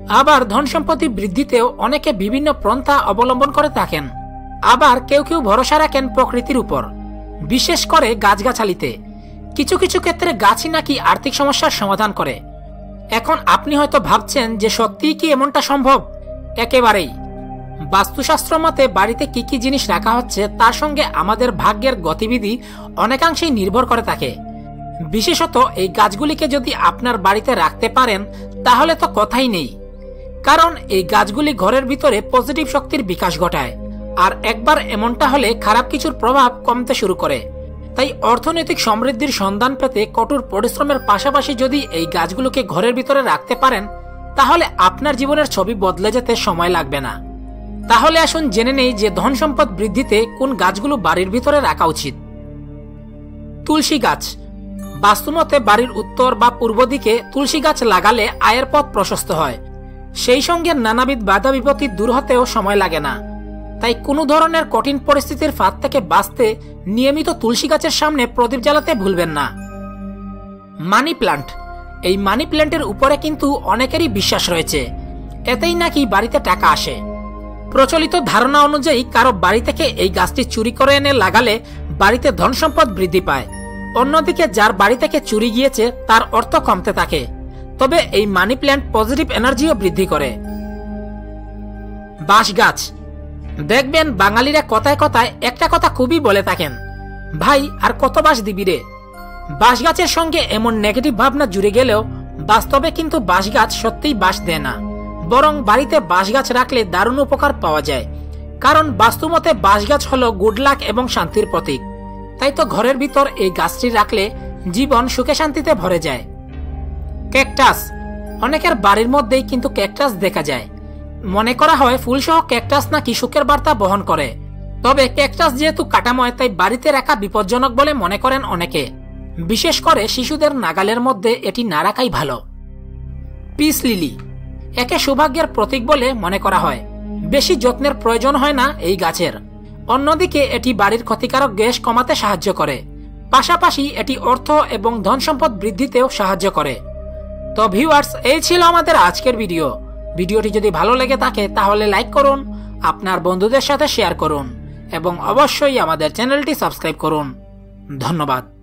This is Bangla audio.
আবার ধন সম্পত্তি বৃদ্ধিতেও অনেকে বিভিন্ন পন্থা অবলম্বন করে থাকেন। আবার কেউ কেউ ভরসা রাখেন প্রকৃতির উপর, বিশেষ করে গাছগাছালিতে। কিছু কিছু ক্ষেত্রে গাছই নাকি আর্থিক সমস্যার সমাধান করে। এখন আপনি হয়তো ভাবছেন যে সত্যিই কি এমনটা সম্ভব? একেবারেই। বাস্তুশাস্ত্র মতে বাড়িতে কি কি জিনিস রাখা হচ্ছে তার সঙ্গে আমাদের ভাগ্যের গতিবিধি অনেকাংশেই নির্ভর করে থাকে। বিশেষত এই গাছগুলিকে যদি আপনার বাড়িতে রাখতে পারেন তাহলে তো কথাই নেই, কারণ এই গাছগুলি ঘরের ভিতরে পজিটিভ শক্তির বিকাশ ঘটায়। আর একবার এমনটা হলে খারাপ কিছুর প্রভাব কমতে শুরু করে। তাই অর্থনৈতিক সমৃদ্ধির সন্ধান পেতে কঠোর পরিশ্রমের পাশাপাশি যদি এই গাছগুলোকে ঘরের ভিতরে রাখতে পারেন তাহলে আপনার জীবনের ছবি বদলে যেতে সময় লাগবে না। তাহলে আসুন জেনে নেই যে ধন সম্পদ বৃদ্ধিতে কোন গাছগুলো বাড়ির ভিতরে রাখা উচিত। তুলসী গাছ। বাস্তুমতে বাড়ির উত্তর বা পূর্ব দিকে তুলসী গাছ লাগালে আয়ের পথ প্রশস্ত হয়, সেই সঙ্গে নানাবিধ বাধা বিপত্তি দূর হতেও সময় লাগে না। তাই কোনো ধরনের কঠিন পরিস্থিতির ফাঁদ থেকে বাঁচতে নিয়মিত তুলসী গাছের সামনে প্রদীপ জ্বালাতে ভুলবেন না। Money plant. এই মানি প্ল্যান্টের উপরে কিন্তু অনেকেরই বিশ্বাস রয়েছে, এতেই নাকি বাড়িতে টাকা আসে। প্রচলিত ধারণা অনুযায়ী কারো বাড়ি থেকে এই গাছটি চুরি করে এনে লাগালে বাড়িতে ধন সম্পদ বৃদ্ধি পায়। অন্যদিকে যার বাড়ি থেকে চুরি গিয়েছে তার অর্থ কমতে থাকে। তবে এই মানি প্ল্যান্ট পজিটিভ এনার্জিও বৃদ্ধি করে। বাঁশ গাছ। দেখবেন বাঙালিরা কথায় কথায় একটা কথা খুবই বলে থাকেন, ভাই আর কত বাঁশ দিবি রে। বাঁশ গাছের সঙ্গে এমন নেগেটিভ ভাবনা জুড়ে গেলেও বাস্তবে কিন্তু বাঁশ গাছ সত্যিই বাঁশ দেয় না, বরং বাড়িতে বাঁশ গাছ রাখলে দারুণ উপকার পাওয়া যায়। কারণ বাস্তুমতে বাঁশ গাছ হলো গুড লাক এবং শান্তির প্রতীক। তাই তো ঘরের ভিতর এই গাছটি রাখলে জীবন সুখে শান্তিতে ভরে যায়। ক্যাকটাস। অনেকের বাড়ির মধ্যেই কিন্তু ক্যাকটাস দেখা যায়। মনে করা হয় ফুলসহ ক্যাকটাস নাকি সুখের বার্তা বহন করে। তবে ক্যাকটাস যেহেতু কাটাময় তাই বাড়িতে রাখা বিপজ্জনক বলে মনে করেন অনেকে। বিশেষ করে শিশুদের নাগালের মধ্যে এটি না রাখাই ভালো। Peace lily. একে সৌভাগ্যের প্রতীক বলে মনে করা হয়। বেশি যত্নের প্রয়োজন হয় না এই গাছের। অন্যদিকে এটি বাড়ির ক্ষতিকারক গ্যাস কমাতে সাহায্য করে, পাশাপাশি এটি অর্থ এবং ধন সম্পদ বৃদ্ধিতেও সাহায্য করে। তো ভিউয়ার্স, এই ছিল আমাদের আজকের ভিডিও। ভিডিওটি যদি ভালো লেগে থাকে তাহলে লাইক করুন, আপনার বন্ধুদের সাথে শেয়ার করুন এবং অবশ্যই আমাদের চ্যানেলটি সাবস্ক্রাইব করুন। ধন্যবাদ।